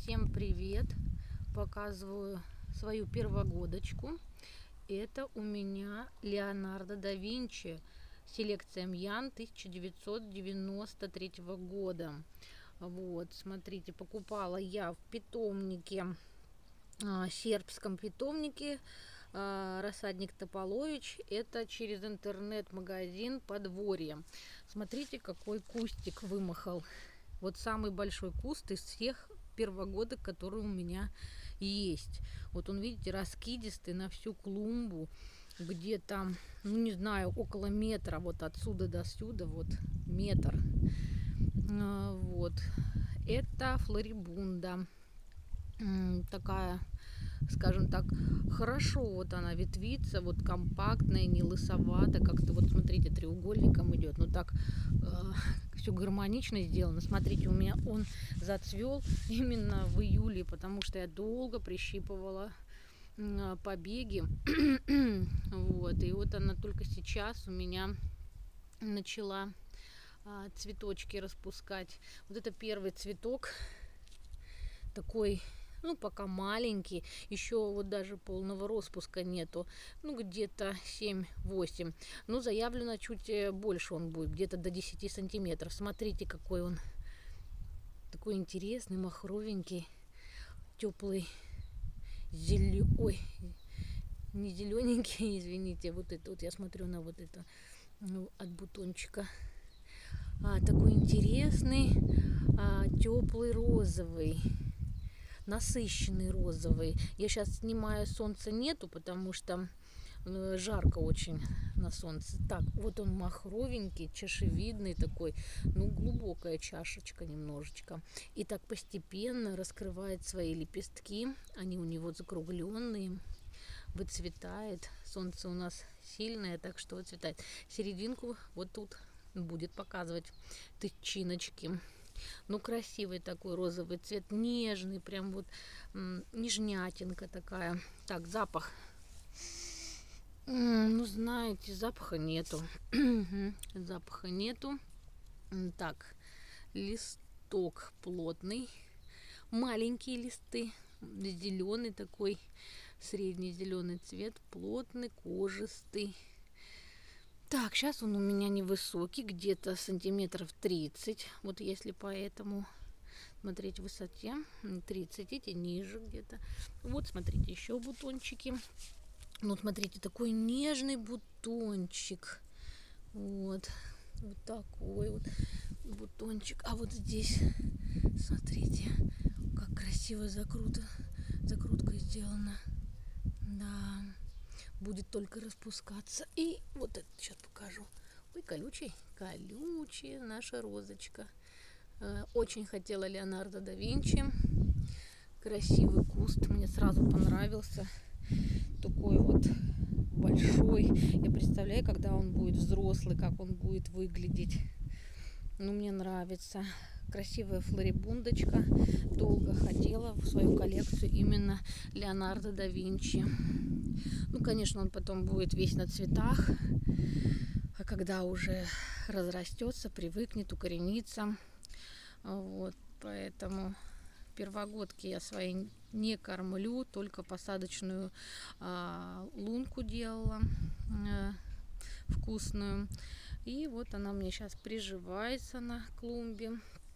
Всем привет! Показываю свою первогодочку. Это у меня Леонардо да Винчи, селекция Мьян 1993 года. Вот, смотрите, покупала я в питомнике, сербском питомнике, рассадник Тополович. Это через интернет-магазин Подворье. Смотрите, какой кустик вымахал. Вот самый большой куст из всех первогодок, которые у меня есть. Вот он, видите, раскидистый на всю клумбу. Где-то, ну не знаю, около метра. Вот отсюда до сюда, вот метр. Вот. Это флорибунда. Такая, скажем так, хорошо вот она ветвится, вот компактная, не лысовата, как-то вот смотрите, треугольником идет, но так все гармонично сделано. Смотрите, у меня он зацвел именно в июле, потому что я долго прищипывала побеги. Вот, и вот она только сейчас у меня начала цветочки распускать. Вот это первый цветок, такой, ну, пока маленький, еще вот даже полного распуска нету, ну, где-то 7-8, ну, заявлено чуть больше он будет, где-то до 10 сантиметров. Смотрите, какой он, такой интересный, махровенький, теплый, ой, не зелененький, извините, вот это вот, я смотрю на вот это, ну, от бутончика, такой интересный, теплый розовый, насыщенный розовый. Я сейчас снимаю, солнца нету, потому что жарко очень на солнце. Так, вот он махровенький, чашевидный такой, ну, глубокая чашечка немножечко. И так постепенно раскрывает свои лепестки. Они у него закругленные, выцветает. Солнце у нас сильное, так что выцветает. Серединку вот тут будет показывать тычиночки. Ну, красивый такой розовый цвет, нежный, прям вот нежнятинка такая. Так, запах. Ну, знаете, запаха нету. Запаха нету. Так, листок плотный. Маленькие листы. Зеленый такой, средний зеленый цвет. Плотный, кожистый. Так, сейчас он у меня невысокий, где-то сантиметров 30. Вот если по этому смотреть в высоте, 30, эти ниже где-то. Вот, смотрите, еще бутончики. Ну, смотрите, такой нежный бутончик. Вот, вот такой вот бутончик. А вот здесь, смотрите, как красиво закрутка сделана. Да. Будет только распускаться. И вот это сейчас покажу. Ой, колючая наша розочка. Очень хотела Леонардо да Винчи. Красивый куст, мне сразу понравился. Такой вот большой. Я представляю, когда он будет взрослый, как он будет выглядеть. Ну, мне нравится. Красивая флорибундочка. Долго хотела в свою коллекцию именно Леонардо да Винчи. Ну, конечно, он потом будет весь на цветах, а когда уже разрастется, привыкнет, укоренится. Вот, поэтому первогодки я свои не кормлю, только посадочную лунку делала вкусную. И вот она мне сейчас приживается на клумбе.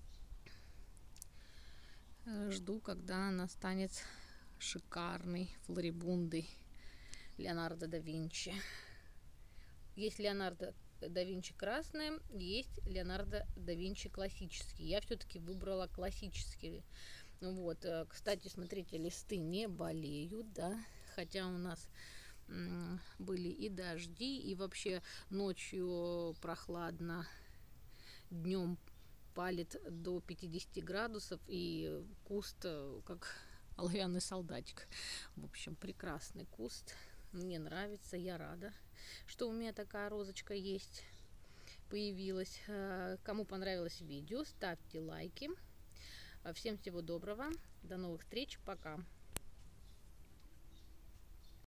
Жду, когда она станет шикарной флорибундой Леонардо да Винчи. Есть Леонардо да Винчи красная, есть Леонардо да Винчи классический. Я все-таки выбрала классический. Вот, кстати, смотрите, листы не болеют, да, хотя у нас были и дожди, и вообще ночью прохладно, днем палит до 50 градусов, и куст как оловянный солдатик. В общем, прекрасный куст. Мне нравится, я рада, что у меня такая розочка есть, появилась. Кому понравилось видео, ставьте лайки. Всем всего доброго, до новых встреч, пока.